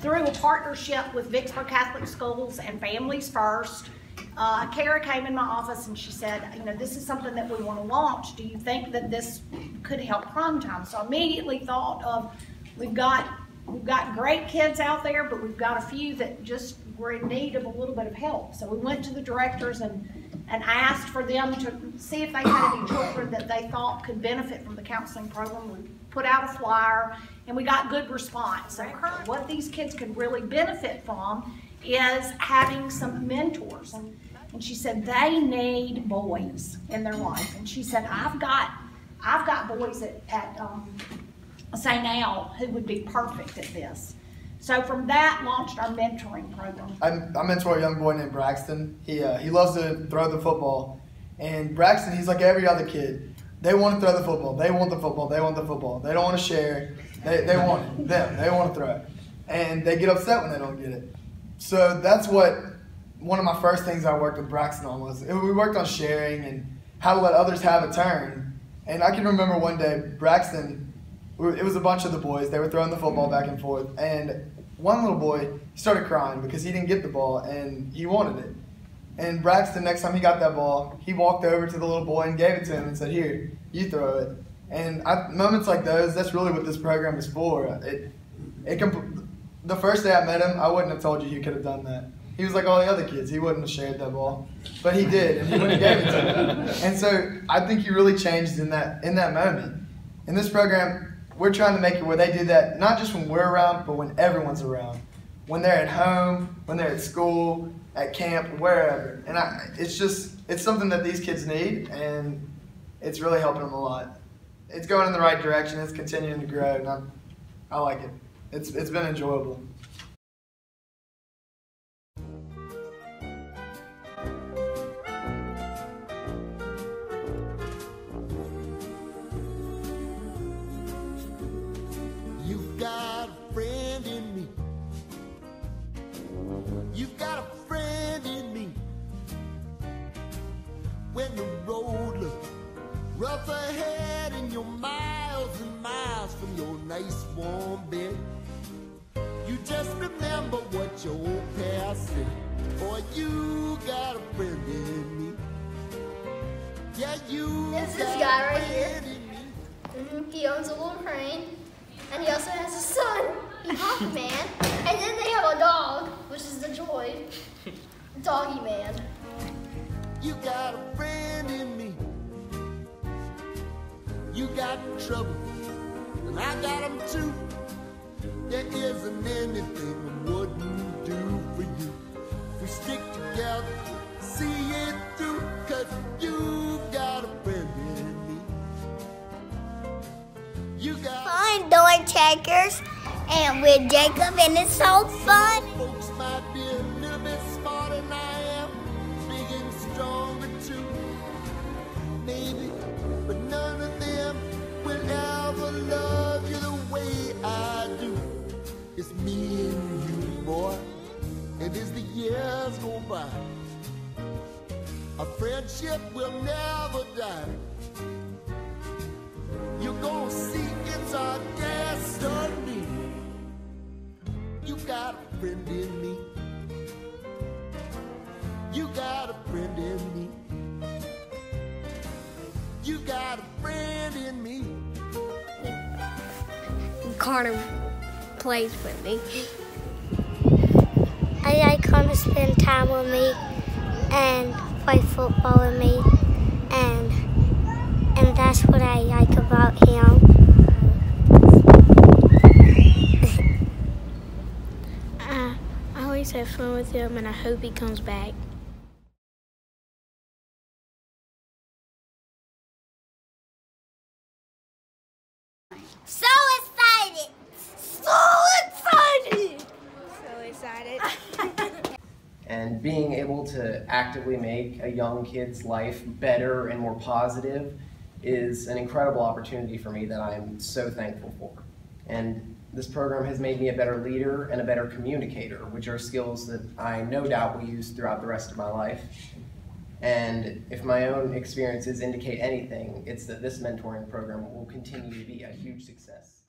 through a partnership with Vicksburg Catholic Schools and Families First, Kara came in my office and she said, you know, this is something that we want to launch. Do you think that this could help prime time? So I immediately thought of, we've got great kids out there, but we've got a few that just were in need of a little bit of help. So we went to the directors and asked for them to see if they had any children that they thought could benefit from the counseling program. We put out a flyer and we got good response. So what these kids could really benefit from is having some mentors. And she said they need boys in their life. And she said, I've got boys at St. Al who would be perfect at this. So from that launched our mentoring program. I mentor a young boy named Braxton. He loves to throw the football. And Braxton, he's like every other kid. They want to throw the football. They want the football. They want the football. They don't want to share. They want it. They want to throw it. And they get upset when they don't get it. So that's what one of my first things I worked with Braxton on was. We worked on sharing and how to let others have a turn. And I can remember one day, Braxton, it was a bunch of the boys. They were throwing the football back and forth. And one little boy started crying because he didn't get the ball and he wanted it. And Braxton, next time he got that ball, he walked over to the little boy and gave it to him and said, here, you throw it. And moments like those, that's really what this program is for. The first day I met him, I wouldn't have told you he could have done that. He was like all the other kids. He wouldn't have shared that ball. But he did, and he went and gave it to him. And so I think he really changed in that moment. In this program, we're trying to make it where they do that, not just when we're around, but when everyone's around. When they're at home, when they're at school, at camp, wherever. And it's something that these kids need, and it's really helping them a lot. It's going in the right direction. It's continuing to grow, and I like it. It's been enjoyable. You've got a friend in me. You've got a friend in me. When the road looks rough ahead and you're miles and miles from your nice warm bed, you just remember what your old past said. Boy, you got a friend in me. Yeah, you There's this guy right here. He owns a little crane, and he also has a son, Hawk Man, and then they have a dog, which is the Joy, Doggy Man. You got a friend in me. You got trouble, and I got them too. There isn't anything I wouldn't do for you. If we stick together, see it through, 'cause you got a friend in me. You got fun door checkers, and with Jacob, and it's so fun. folks might be a little bit smarter than I am, big and stronger too, maybe, but none of them will ever love you the way I do. It's me and you, boy, and as the years go by, our friendship will never die. You're gonna see it's our destiny. You got a friend in me. You got a friend in me. You got a friend in me. Connor plays with me. I like Connor to spend time with me and play football with me, and that's what I like about him. I always have fun with him, and I hope he comes back. So excited! So excited! So excited. And being able to actively make a young kid's life better and more positive is an incredible opportunity for me that I'm so thankful for. And this program has made me a better leader and a better communicator, which are skills that I no doubt will use throughout the rest of my life. And if my own experiences indicate anything, it's that this mentoring program will continue to be a huge success.